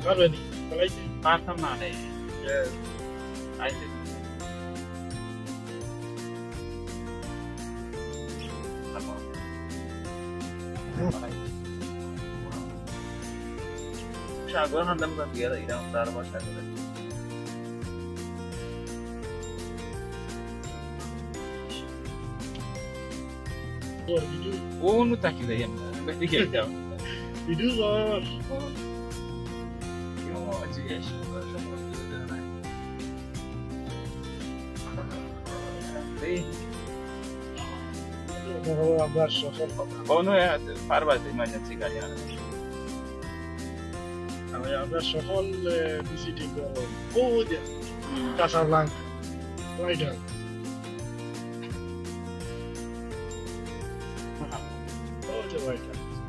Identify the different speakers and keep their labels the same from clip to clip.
Speaker 1: Harmony. I like it.
Speaker 2: Parsamane.
Speaker 1: Yes.
Speaker 2: I think. Shago handam kan dia ida usar ba shago.
Speaker 1: What did you do?
Speaker 2: Oh, nu tak kita yang. Berarti kita.
Speaker 1: You do what?
Speaker 2: Yo, aja ya sih. Oh no ya, farbat emergency kali ya.
Speaker 1: আমরা সফল visiting করব ওই যে Casablanca right ওই যে right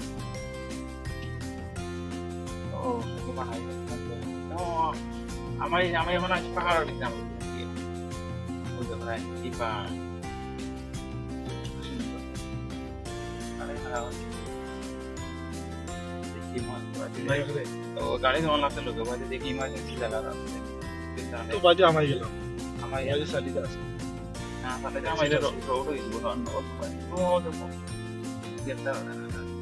Speaker 2: ও কমাই ও আমি এখন আজ পাহাড় দেখলাম বুঝতে পারেন ইপা तो गाड़ी से ऑन लाते लोग बाजे देखी इमरजेंसी लगा रहा
Speaker 1: तो बाजे हमारे गेलो
Speaker 2: हमारे
Speaker 1: बाजे साली दास
Speaker 2: हां साले हमारे रोड इस बोलो और तो देखो गिरता है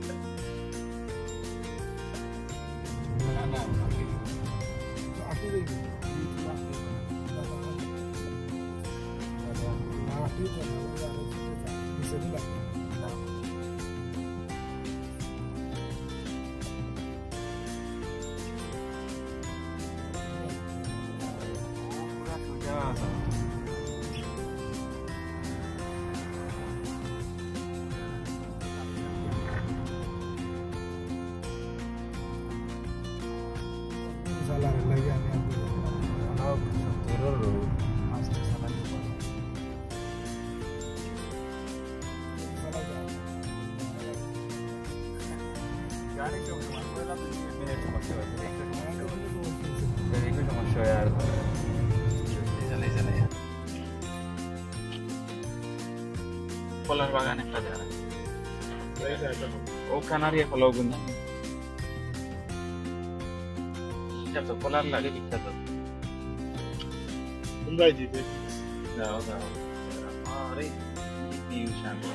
Speaker 2: ना आके देखो Polar bagan একটা জায়গা ওখানে আর ফলো গুণ এটা তো পোলার লাগে বিখ্যাত
Speaker 1: কোনটাই দিবে
Speaker 2: দাও দাও আরে ভিউ শান্ত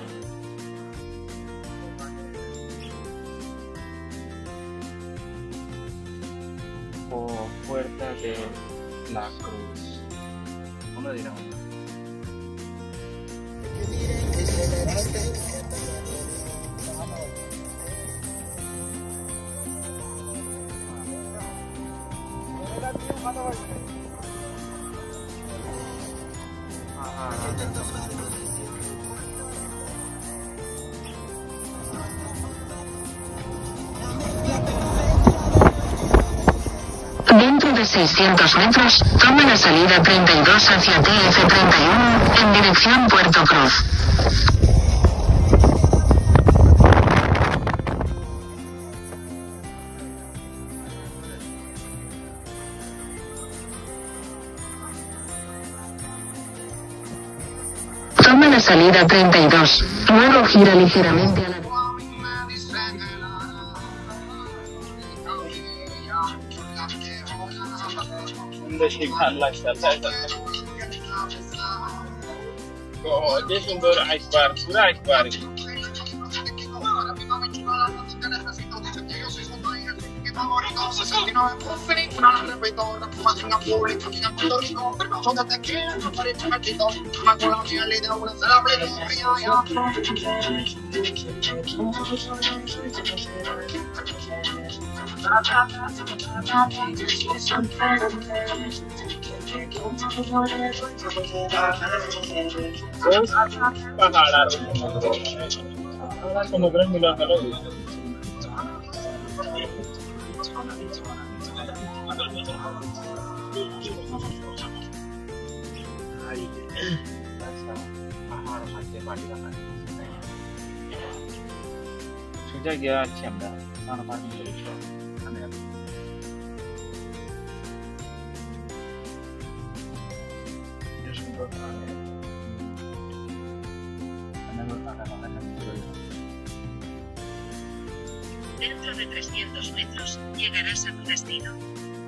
Speaker 2: ও Puerta de la Cruz ¿cómo dirán?
Speaker 3: Dentro de 600 metros, toma la salida 32 hacia TF31, en dirección Puerto Cruz. Toma la salida 32, luego gira ligeramente a la derecha.
Speaker 2: جيش دور عشبار پورا عشبار Kemudian bilang halo. Sudah dia jam dah. Sana pagi terus. Aneh.
Speaker 3: Dentro de 300 metros, llegarás a tu destino.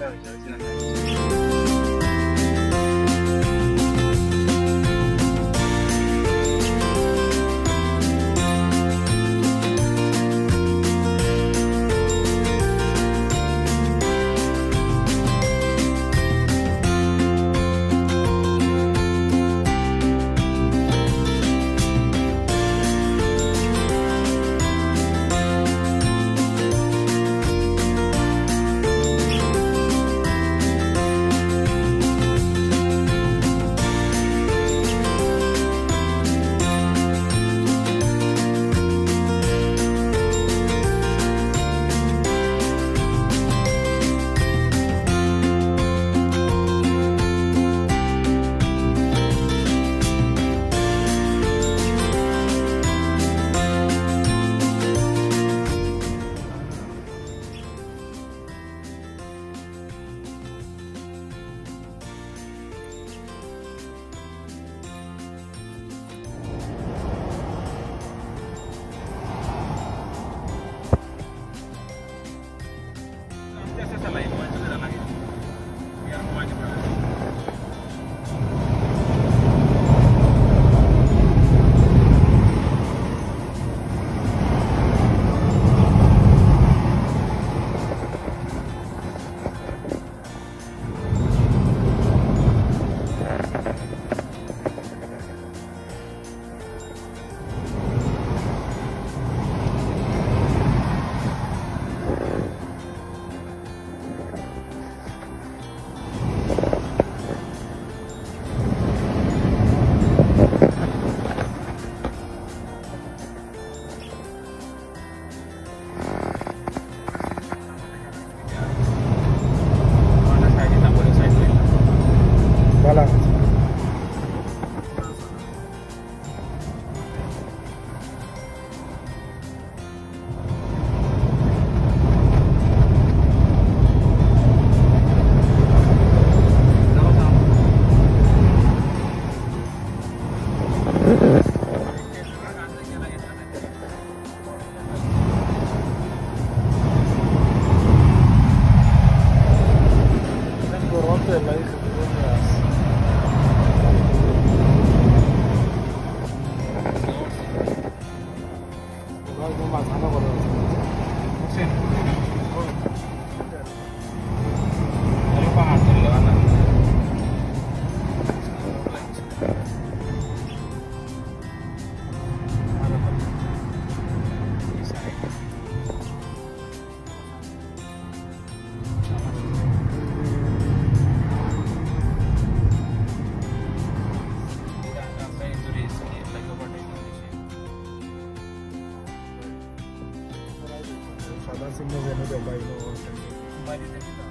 Speaker 1: Ada sih mau jadi bayi lo.